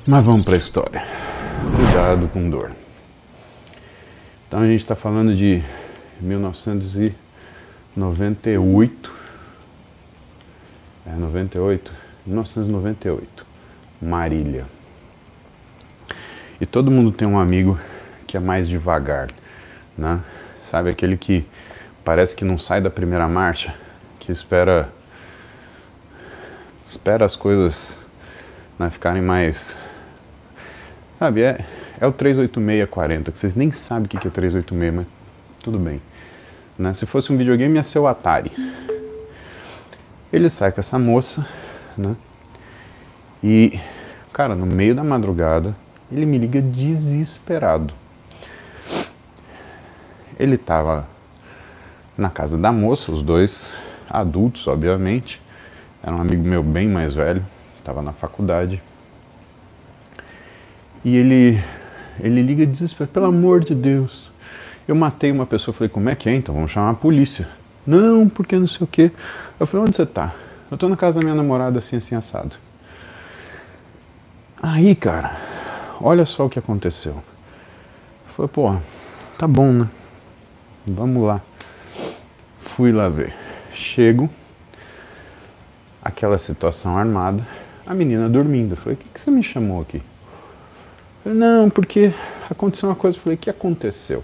Mas vamos para a história. Cuidado com dor. Então a gente está falando de 1998. 1998. Marília. E todo mundo tem um amigo que é mais devagar, né? Sabe, aquele que parece que não sai da primeira marcha, que espera as coisas, né, ficarem mais... Sabe, é o 38640, que vocês nem sabem o que é o 386, mas tudo bem. Né? Se fosse um videogame, ia ser o Atari. Ele sai com essa moça, né? E, cara, no meio da madrugada, ele me liga desesperado. Ele tava na casa da moça, os dois adultos, obviamente. Era um amigo meu bem mais velho, tava na faculdade. E ele liga desesperado, pelo amor de Deus, eu matei uma pessoa. Eu falei, como é que é então? Vamos chamar a polícia. Não, porque não sei o quê. Eu falei, onde você tá? Eu tô na casa da minha namorada, assim, assim, assado. Aí, cara, olha só o que aconteceu. Eu falei, pô, tá bom, né? Vamos lá. Fui lá ver. Chego, aquela situação armada, a menina dormindo. Eu falei, o que você me chamou aqui? Eu falei, não, porque aconteceu uma coisa. Eu falei, o que aconteceu?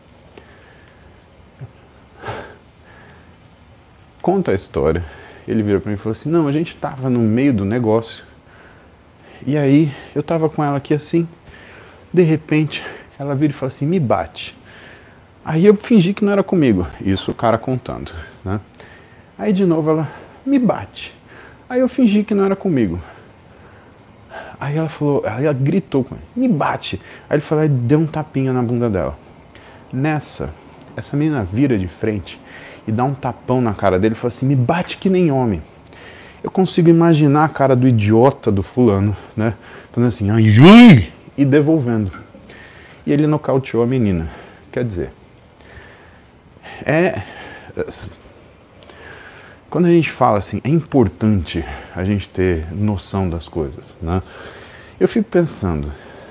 Conta a história. Ele virou pra mim e falou assim, não, a gente tava no meio do negócio. E aí, eu tava com ela aqui assim, de repente, ela vira e fala assim, me bate. Aí eu fingi que não era comigo. Isso o cara contando, né? Aí de novo ela me bate. Aí eu fingi que não era comigo. Aí ela falou, aí ela gritou com ele, me bate. Aí ele falou, e deu um tapinha na bunda dela. Nessa, essa menina vira de frente e dá um tapão na cara dele e fala assim, me bate que nem homem. Eu consigo imaginar a cara do idiota do fulano, né? Fazendo assim, ai, ai, e devolvendo. E ele nocauteou a menina. Quer dizer, quando a gente fala assim, é importante a gente ter noção das coisas, né? Eu fico pensando,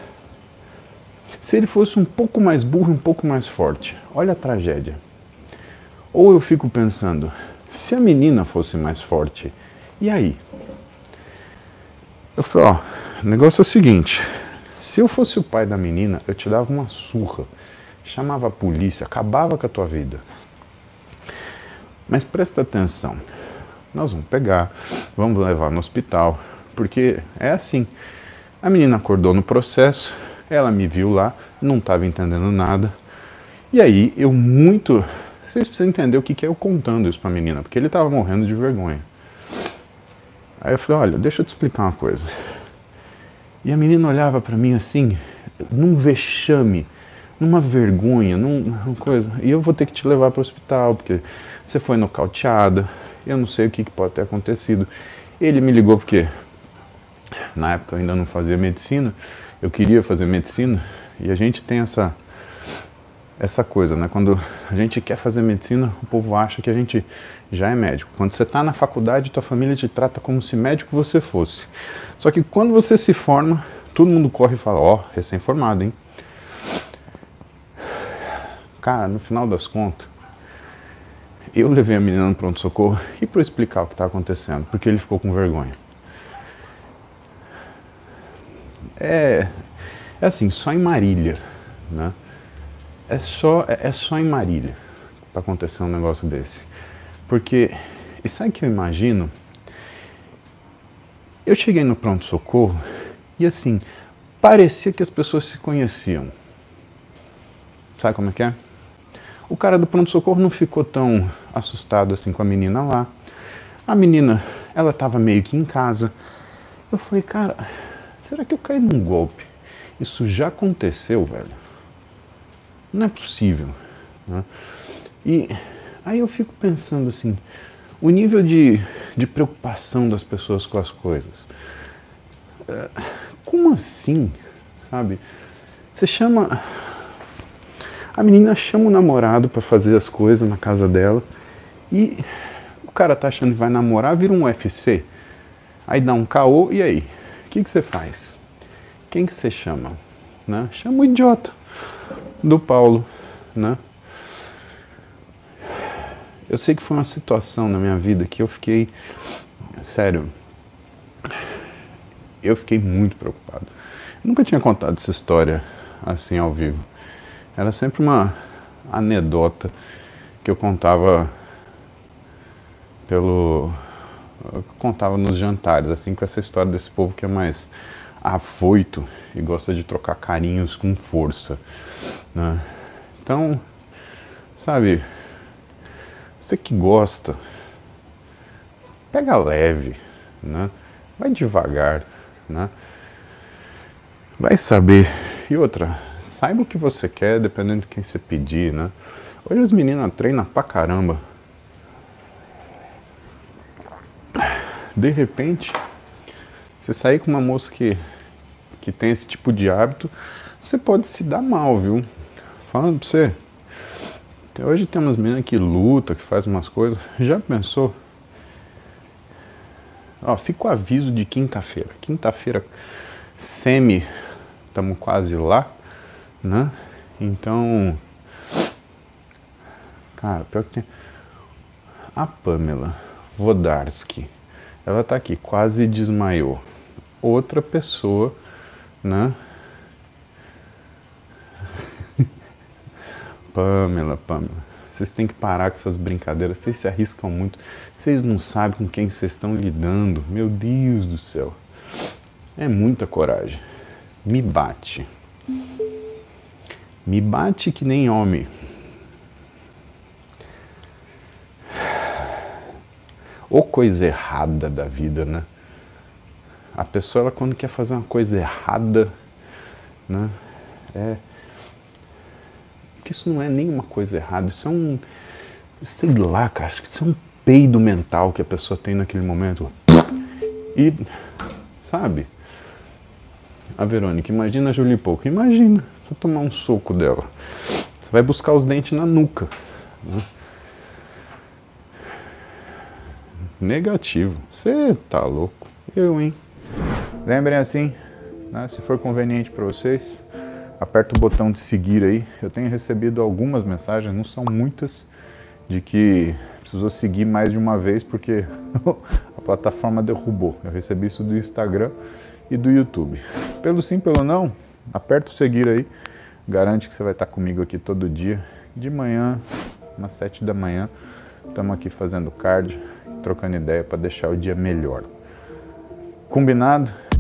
se ele fosse um pouco mais burro, um pouco mais forte, olha a tragédia. Ou eu fico pensando, se a menina fosse mais forte, e aí? Eu falei, ó, o negócio é o seguinte, se eu fosse o pai da menina, eu te dava uma surra, chamava a polícia, acabava com a tua vida. Mas presta atenção, nós vamos pegar, vamos levar no hospital, porque é assim, a menina acordou no processo, ela me viu lá, não estava entendendo nada, e aí vocês precisam entender o que é eu contando isso pra menina, porque ele estava morrendo de vergonha. Aí eu falei, olha, deixa eu te explicar uma coisa. E a menina olhava pra mim assim, num vexame, numa vergonha, numa coisa, e eu vou ter que te levar para o hospital, porque você foi nocauteada, eu não sei o que pode ter acontecido. Ele me ligou porque, na época eu ainda não fazia medicina, eu queria fazer medicina, e a gente tem essa coisa, né? Quando a gente quer fazer medicina, o povo acha que a gente já é médico. Quando você está na faculdade, tua família te trata como se médico você fosse. Só que quando você se forma, todo mundo corre e fala, ó, recém-formado, hein? Cara, no final das contas, eu levei a menina no pronto-socorro e para explicar o que está acontecendo, porque ele ficou com vergonha. É assim, só em Marília, né? É só em Marília para acontecer um negócio desse. Porque, e sabe o que eu imagino? Eu cheguei no pronto-socorro e assim, parecia que as pessoas se conheciam. Sabe como é que é? O cara do pronto-socorro não ficou tão assustado assim com a menina lá. A menina, ela estava meio que em casa. Eu falei, cara, será que eu caí num golpe? Isso já aconteceu, velho? Não é possível, né? E aí eu fico pensando assim, o nível de preocupação das pessoas com as coisas. Como assim, sabe? Você chama... A menina chama o namorado pra fazer as coisas na casa dela e o cara tá achando que vai namorar, vira um UFC. Aí dá um caô, e aí? O que você faz? quem que você chama? Né? Chama o idiota do Paulo, né? Eu sei que foi uma situação na minha vida que eu fiquei, sério, eu fiquei muito preocupado. Eu nunca tinha contado essa história assim ao vivo. Era sempre uma anedota que eu contava nos jantares, assim, com essa história desse povo que é mais afoito e gosta de trocar carinhos com força, né? Então, sabe, você que gosta, pega leve, né? Vai devagar, né? Vai saber. E outra, saiba o que você quer, dependendo de quem você pedir, né? Hoje as meninas treinam pra caramba. De repente, você sair com uma moça que tem esse tipo de hábito, você pode se dar mal, viu? Falando pra você. Hoje tem umas meninas que lutam, que fazem umas coisas. Já pensou? Ó, fica o aviso de quinta-feira. Quinta-feira, estamos quase lá, né? Então, cara, pior que tem. A Pamela Wlodarski, ela tá aqui, quase desmaiou. Outra pessoa, né? Pamela, vocês têm que parar com essas brincadeiras, vocês se arriscam muito, vocês não sabem com quem vocês estão lidando, meu Deus do céu. É muita coragem. Me bate. Me bate que nem homem. Ou coisa errada da vida, né? A pessoa, ela quando quer fazer uma coisa errada, né? Porque isso não é nenhuma coisa errada, isso é um, sei lá, cara, acho que isso é um peido mental que a pessoa tem naquele momento. E, sabe? A Verônica, imagina a Julie Pouco, imagina você tomar um soco dela. Você vai buscar os dentes na nuca, né? Negativo, você tá louco. Eu, hein? Lembrem assim, né, se for conveniente para vocês, aperta o botão de seguir aí. Eu tenho recebido algumas mensagens, não são muitas, de que precisou seguir mais de uma vez porque a plataforma derrubou. Eu recebi isso do Instagram e do YouTube. Pelo sim, pelo não, aperta o seguir aí. Garante que você vai estar comigo aqui todo dia. De manhã, umas 7 da manhã, estamos aqui fazendo cardio, trocando ideia para deixar o dia melhor. Combinado?